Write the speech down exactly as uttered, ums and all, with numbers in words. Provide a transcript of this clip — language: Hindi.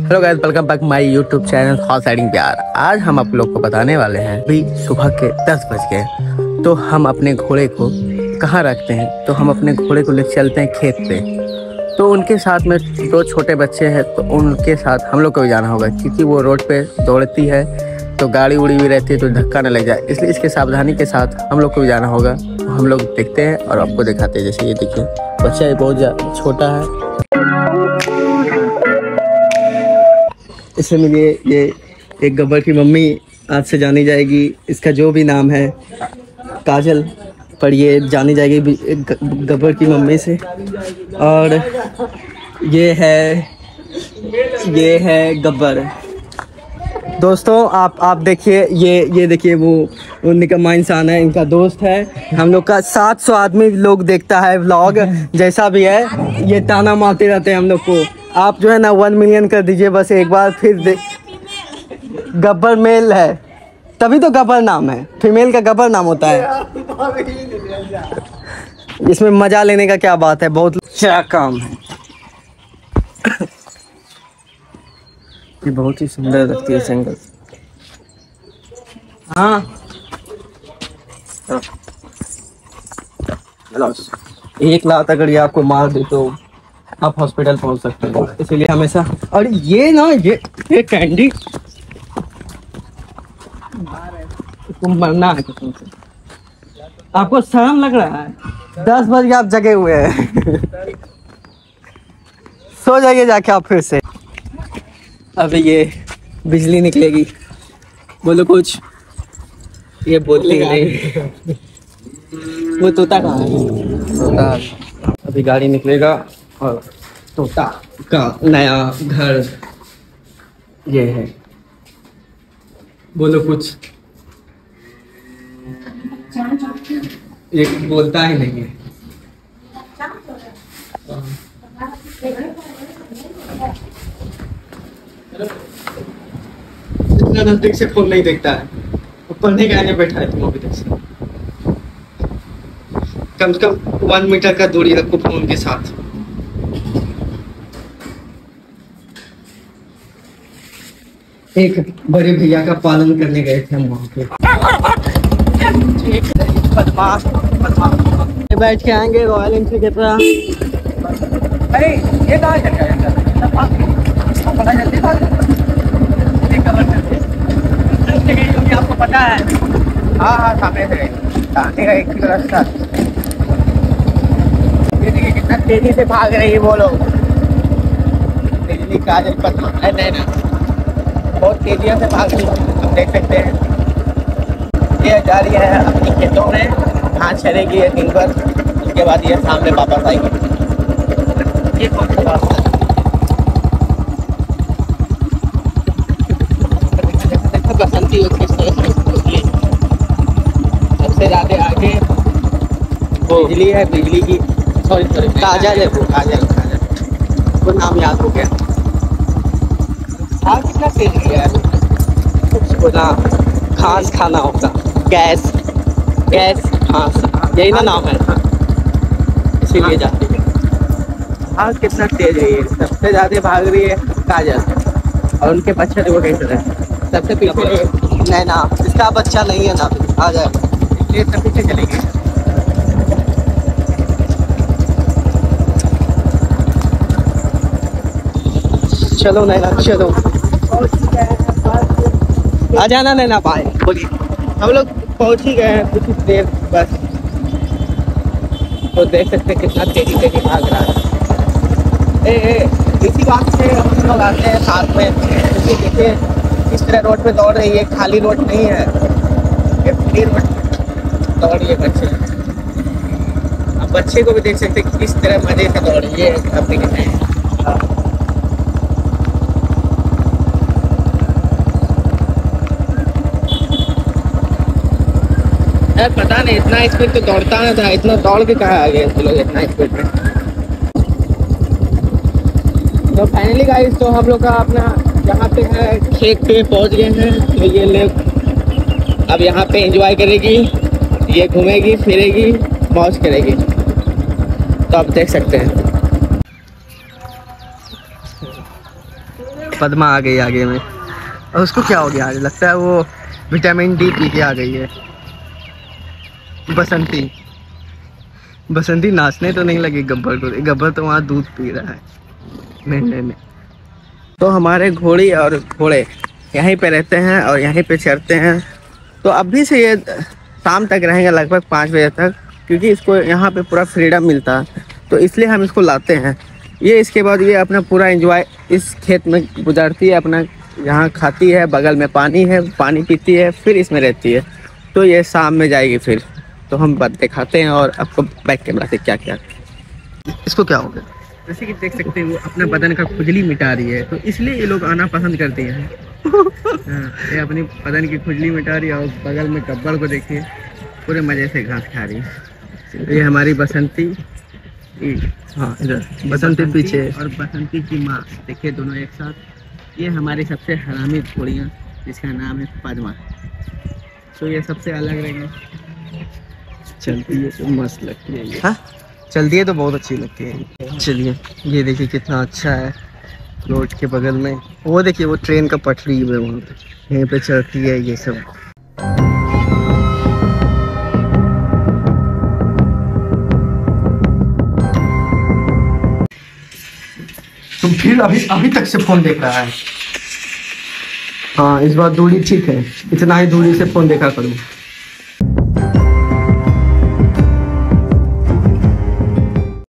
Hello guys, welcome back my YouTube channel horse riding प्यार। आज हम आप लोग को बताने वाले हैं अभी सुबह के दस बज गए तो हम अपने घोड़े को कहाँ रखते हैं। तो हम अपने घोड़े को ले चलते हैं खेत पे। तो उनके साथ में दो छोटे बच्चे हैं तो उनके साथ हम लोग को भी जाना होगा, क्योंकि वो रोड पे दौड़ती है तो गाड़ी उड़ी भी रहती है तो धक्का न लग जाए, इसलिए इसके सावधानी के साथ हम लोग को भी जाना होगा। तो हम लोग देखते हैं और आपको दिखाते हैं। जैसे ये देखिए, बच्चा बहुत छोटा है, इसलिए ये ये एक गब्बर की मम्मी आज से जानी जाएगी। इसका जो भी नाम है काजल, पर ये जानी जाएगी गब्बर की मम्मी से। और ये है ये है गब्बर। दोस्तों आप आप देखिए, ये ये देखिए वो वो निकम्मा इंसान है, इनका दोस्त है। हम लोग का सात सौ आदमी लोग देखता है व्लॉग, जैसा भी है ये ताना मारते रहते हैं हम लोग को। आप जो है ना वन मिलियन कर दीजिए बस एक बार, फिर दे। गब्बर मेल है तभी तो गब्बर नाम है, फीमेल का गब्बर नाम होता है। इसमें मजा लेने का क्या बात है, बहुत अच्छा काम है। ये बहुत ही सुंदर लगती है जंगल। हाँ एक लात अगर ये आपको मार दे तो आप हॉस्पिटल पहुंच सकते हैं, इसीलिए हमेशा। और ये ना ये ये कैंडी तुम मरना है कसम से। आपको शर्म लग रहा है? दस बजे आप जगे हुए हैं। सो जाइए जाके आप फिर से। अभी ये बिजली निकलेगी, बोलो कुछ। ये बोलती नहीं। वो तोता कहाँ है? तोता अभी गाड़ी निकलेगा और तोता का नया घर ये है। बोलो कुछ। ये बोलता ही नहीं है। इतना नजदीक से फोन नहीं देखता है, पढ़ने का आने बैठा है। तुम अभी देख सकते, कम से कम वन मीटर का दूरी रखो फोन के साथ। एक बड़े भैया का पालन करने गए थे हम वहाँ पे। बदमाश बदमाश बैठ के आएंगे रॉयल एनफील्ड की तरह। अरे ये कहाँ चल रहा है? आपको पता है? हाँ हाँ सामने से आने का एक ही रास्ता। ये देखिए कितना तेजी से भाग रही है वो लोग। बिजली काजल पता है नहीं ना, बहुत तेजी से भाग रही है, हम देख सकते हैं। ये जा रही है अपनी खेतों में, घास चरेगी ये दिन भर, उसके बाद ये सामने वापस आएगी। ये कौन सा रास्ता है? बसंती सबसे ज्यादा आगे वो बिजली है, बिजली की सॉरी सॉरी काजल है, वो काजल काजल वो नाम याद हो गया। हाँ कितना तेज है उसको ना घास खाना होगा, गैस गैस घास, यही ना नाम है, इसीलिए जाती है। हाँ कितना तेज है ये, सबसे ज्यादा भाग रही है काजल और उनके बच्चे देखो कैसे रहे। सबसे पीछे नैना, इसका बच्चा नहीं है ना, आ जाएगा इसलिए सब पीछे चलेंगे। चलो नैना चलो, आ जाना नैना। पाए बोलिए, हम लोग पहुंच ही गए हैं कुछ देर बस। तो देख सकते हैं कितना तेजी तेजी भाग रहा है। ए, ए, इसी बात से हम लोग आते हैं साथ में, क्योंकि देखिए इस तरह रोड पे दौड़ रही है, खाली रोड नहीं है, ये फ्री रोड दौड़ रही है बच्चे। अब बच्चे को भी देख सकते हैं किस तरह मजे से दौड़ रही है अपनी है। पता नहीं इतना स्पीड तो दौड़ता ना था, इतना दौड़ के कहाँ आ गए लोग इतना स्पीड में। तो फाइनली गाइस, तो हम लोग का अपना यहाँ पे है खेत पे पहुँच गए हैं। तो ये लोग अब यहाँ पे एंजॉय करेगी, ये घूमेगी फिरेगी मौज करेगी, तो आप देख सकते हैं। पद्मा आ गई आगे में, और उसको क्या हो गया आज, लगता है वो विटामिन डी पी के आ गई है। बसंती बसंती नाचने तो नहीं लगी गब्बर को, गब्बर तो वहाँ दूध पी रहा है मेंढे में। तो हमारे घोड़ी और घोड़े यहीं पे रहते हैं और यहीं पे चरते हैं। तो अभी से ये शाम तक रहेंगे लगभग पाँच बजे तक, क्योंकि इसको यहाँ पे पूरा फ्रीडम मिलता है, तो इसलिए हम इसको लाते हैं। ये इसके बाद ये अपना पूरा एंजॉय इस खेत में गुजारती है, अपना यहाँ खाती है, बगल में पानी है, पानी पीती है, फिर इसमें रहती है। तो ये शाम में जाएगी फिर, तो हम बात दिखाते हैं और आपको बैक कैमरा से क्या क्या। इसको क्या हो गया, जैसे कि देख सकते हैं वो अपना बदन का खुजली मिटा रही है, तो इसलिए ये लोग आना पसंद करते हैं। हाँ, ये अपनी बदन की खुजली मिटा रही है और बगल में गब्बर को देखिए पूरे मज़े से घास खा रही है। ये हमारी बसंती, हाँ इधर बसंती पीछे, और बसंती की माँ देखिए दोनों एक साथ। ये हमारी सबसे हरामी घोड़ियाँ जिसका नाम है पद्मा। तो ये सबसे अलग रहेंगे, चलती है तो मस्त लगती है ये। हाँ चलती है तो बहुत अच्छी लगती है। चलिए ये देखिए कितना अच्छा है, रोड के बगल में वो देखिए वो ट्रेन का पटरी है वहाँ पे, यहीं पे चलती है ये सब। तुम फिर अभी अभी तक से फोन देख रहा है। हाँ इस बार दूरी ठीक है, इतना ही दूरी से फोन देखा करूँ।